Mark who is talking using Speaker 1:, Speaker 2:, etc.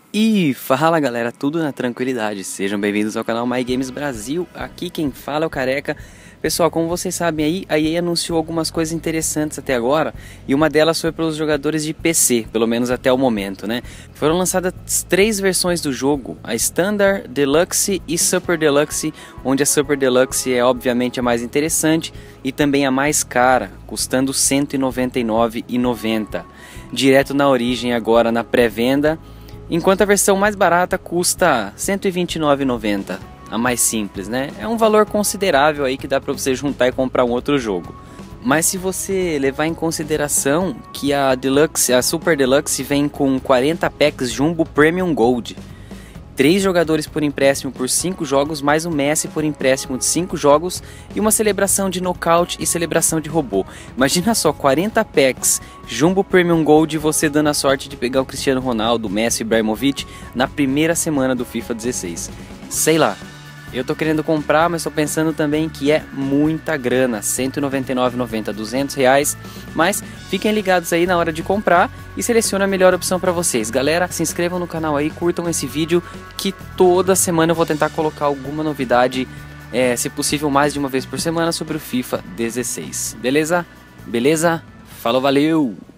Speaker 1: E fala galera, tudo na tranquilidade, sejam bem-vindos ao canal My Games Brasil, aqui quem fala é o Careca. Pessoal, como vocês sabem aí, a EA anunciou algumas coisas interessantes até agora, e uma delas foi para os jogadores de PC, pelo menos até o momento, né? Foram lançadas 3 versões do jogo, a Standard, Deluxe e Super Deluxe, onde a Super Deluxe é obviamente a mais interessante e também a mais cara, custando R$ 199,90, direto na origem agora na pré-venda. Enquanto a versão mais barata custa R$ 129,90, a mais simples, né? É um valor considerável aí que dá para você juntar e comprar um outro jogo. Mas se você levar em consideração que a Super Deluxe vem com 40 packs Jumbo Premium Gold, 3 jogadores por empréstimo por 5 jogos, mais um Messi por empréstimo de 5 jogos e uma celebração de nocaute e celebração de robô. Imagina só, 40 packs, Jumbo Premium Gold e você dando a sorte de pegar o Cristiano Ronaldo, Messi e Ibrahimovic na primeira semana do FIFA 16. Sei lá, eu tô querendo comprar, mas tô pensando também que é muita grana, R$ 199,90, R$ 200 reais. Mas fiquem ligados aí na hora de comprar e selecione a melhor opção para vocês. Galera, se inscrevam no canal aí, curtam esse vídeo que toda semana eu vou tentar colocar alguma novidade, se possível mais de uma vez por semana, sobre o FIFA 16. Beleza? Beleza? Falou, valeu!